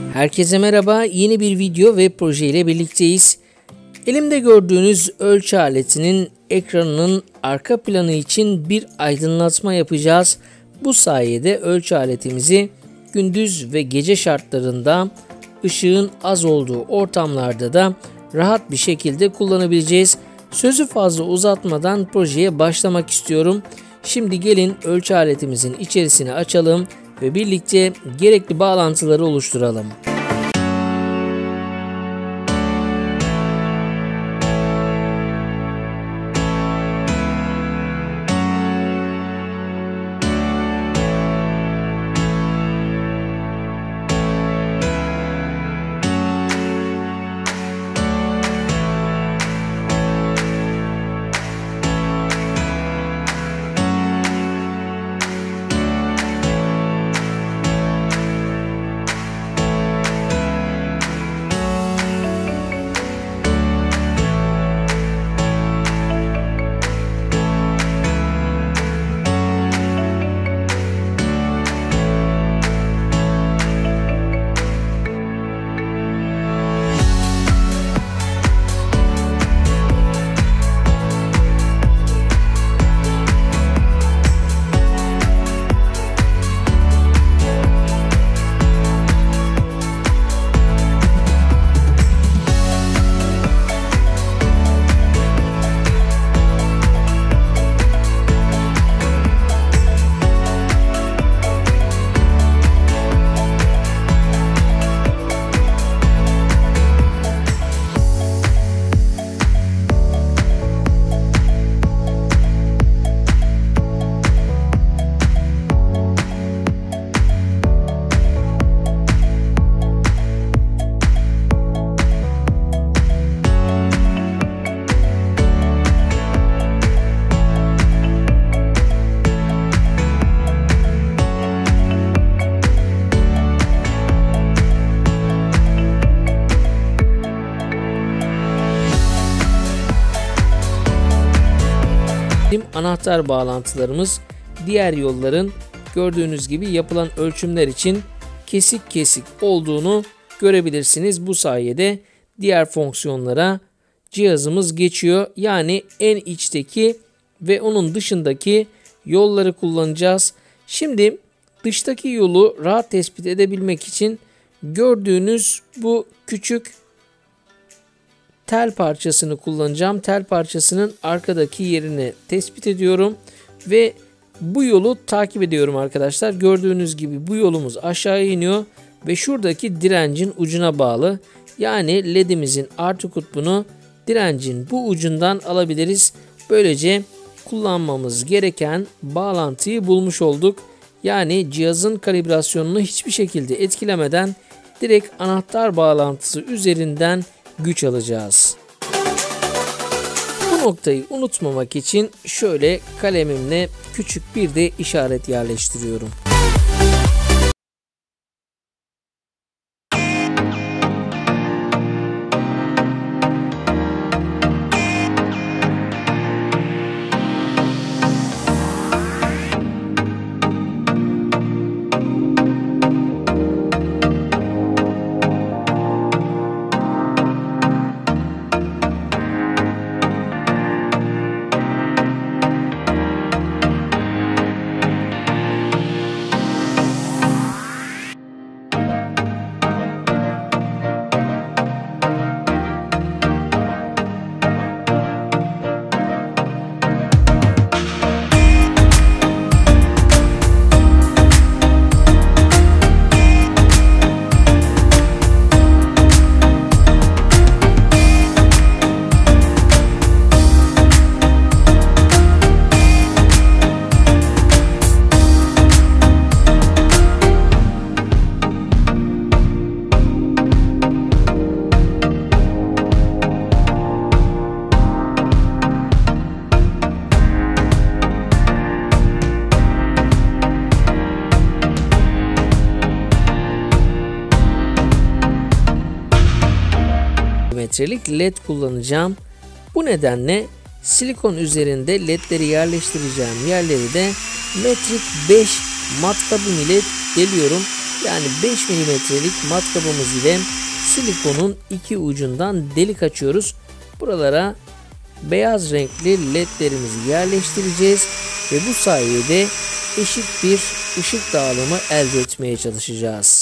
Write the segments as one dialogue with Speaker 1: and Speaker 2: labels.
Speaker 1: Herkese merhaba, yeni bir video ve proje ile birlikteyiz. Elimde gördüğünüz ölçü aletinin ekranının arka planı için bir aydınlatma yapacağız. Bu sayede ölçü aletimizi gündüz ve gece şartlarında ışığın az olduğu ortamlarda da rahat bir şekilde kullanabileceğiz. Sözü fazla uzatmadan projeye başlamak istiyorum. Şimdi gelin ölçü aletimizin içerisini açalım ve birlikte gerekli bağlantıları oluşturalım. Anahtar bağlantılarımız diğer yolların gördüğünüz gibi yapılan ölçümler için kesik kesik olduğunu görebilirsiniz. Bu sayede diğer fonksiyonlara cihazımız geçiyor. Yani en içteki ve onun dışındaki yolları kullanacağız. Şimdi dıştaki yolu rahat tespit edebilmek için gördüğünüz bu küçük tel parçasını kullanacağım. Tel parçasının arkadaki yerini tespit ediyorum ve bu yolu takip ediyorum arkadaşlar. Gördüğünüz gibi bu yolumuz aşağıya iniyor ve şuradaki direncin ucuna bağlı. Yani ledimizin artı kutbunu direncin bu ucundan alabiliriz. Böylece kullanmamız gereken bağlantıyı bulmuş olduk. Yani cihazın kalibrasyonunu hiçbir şekilde etkilemeden direkt anahtar bağlantısı üzerinden güç alacağız. Bu noktayı unutmamak için şöyle kalemimle küçük bir de işaret yerleştiriyorum. metrelik led kullanacağım. Bu nedenle silikon üzerinde ledleri yerleştireceğim yerleri de metrik 5 matkabım ile deliyorum. Yani 5 milimetrelik matkabımız ile silikonun iki ucundan delik açıyoruz. Buralara beyaz renkli ledlerimizi yerleştireceğiz ve bu sayede eşit bir ışık dağılımı elde etmeye çalışacağız.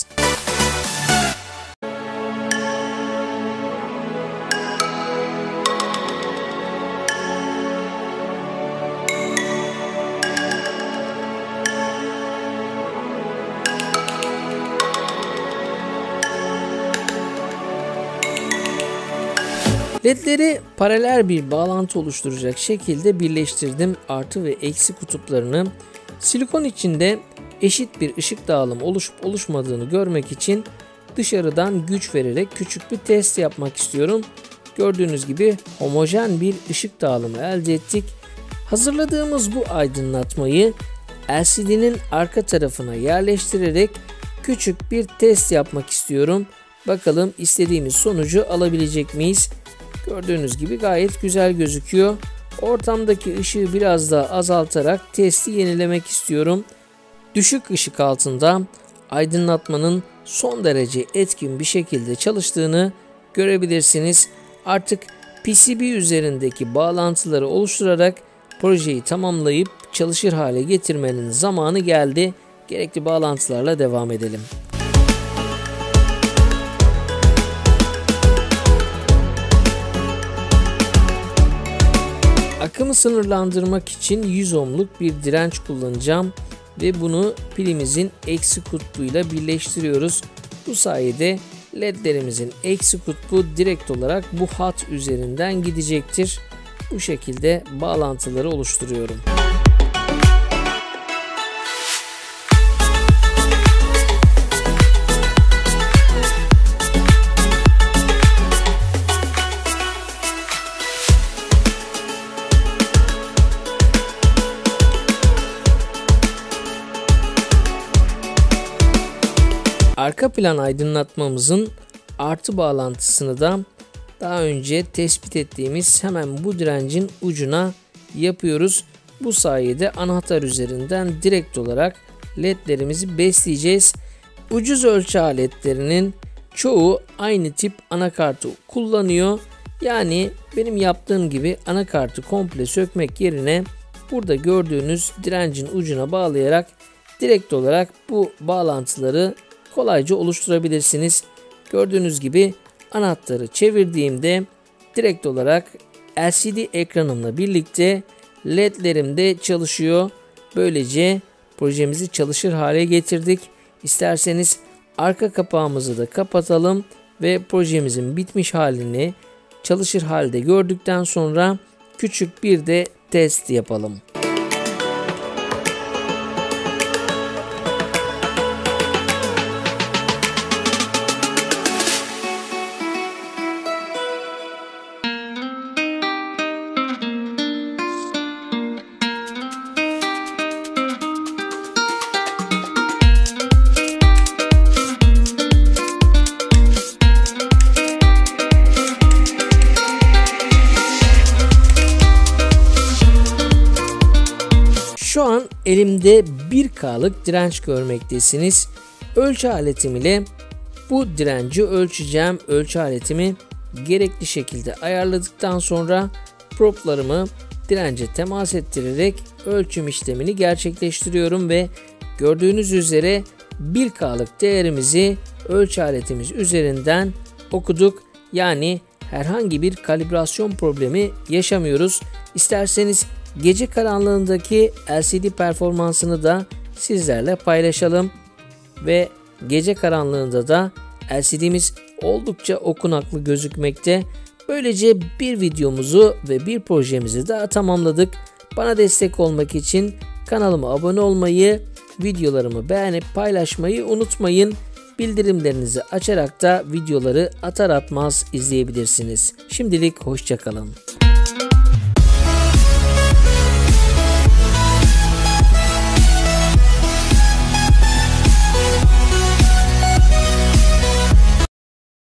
Speaker 1: Ledleri paralel bir bağlantı oluşturacak şekilde birleştirdim. Artı ve eksi kutuplarını. Silikon içinde eşit bir ışık dağılımı oluşup oluşmadığını görmek için dışarıdan güç vererek küçük bir test yapmak istiyorum. Gördüğünüz gibi homojen bir ışık dağılımı elde ettik. Hazırladığımız bu aydınlatmayı LCD'nin arka tarafına yerleştirerek küçük bir test yapmak istiyorum. Bakalım istediğimiz sonucu alabilecek miyiz? Gördüğünüz gibi gayet güzel gözüküyor. Ortamdaki ışığı biraz daha azaltarak testi yenilemek istiyorum. Düşük ışık altında aydınlatmanın son derece etkin bir şekilde çalıştığını görebilirsiniz. Artık PCB üzerindeki bağlantıları oluşturarak projeyi tamamlayıp çalışır hale getirmenin zamanı geldi. Gerekli bağlantılarla devam edelim. Akımı sınırlandırmak için 100 ohmluk bir direnç kullanacağım ve bunu pilimizin eksi kutbuyla birleştiriyoruz. Bu sayede ledlerimizin eksi kutbu direkt olarak bu hat üzerinden gidecektir. Bu şekilde bağlantıları oluşturuyorum. Arka plan aydınlatmamızın artı bağlantısını da daha önce tespit ettiğimiz hemen bu direncin ucuna yapıyoruz. Bu sayede anahtar üzerinden direkt olarak ledlerimizi besleyeceğiz. Ucuz ölçü aletlerinin çoğu aynı tip anakartı kullanıyor. Yani benim yaptığım gibi anakartı komple sökmek yerine burada gördüğünüz direncin ucuna bağlayarak direkt olarak bu bağlantıları kolayca oluşturabilirsiniz. Gördüğünüz gibi anahtarı çevirdiğimde direkt olarak LCD ekranımla birlikte ledlerim de çalışıyor. Böylece projemizi çalışır hale getirdik. İsterseniz arka kapağımızı da kapatalım ve projemizin bitmiş halini çalışır halde gördükten sonra küçük bir de test yapalım. Şu an elimde 1K'lık direnç görmektesiniz. Ölçü aletim ile bu direnci ölçeceğim. Ölçü aletimi gerekli şekilde ayarladıktan sonra proplarımı dirence temas ettirerek ölçüm işlemini gerçekleştiriyorum ve gördüğünüz üzere 1K'lık değerimizi ölçü aletimiz üzerinden okuduk. Yani herhangi bir kalibrasyon problemi yaşamıyoruz. İsterseniz gece karanlığındaki LCD performansını da sizlerle paylaşalım ve gece karanlığında da LCD'miz oldukça okunaklı gözükmekte. Böylece bir videomuzu ve bir projemizi daha tamamladık. Bana destek olmak için kanalıma abone olmayı, videolarımı beğenip paylaşmayı unutmayın. Bildirimlerinizi açarak da videoları atar atmaz izleyebilirsiniz. Şimdilik hoşça kalın.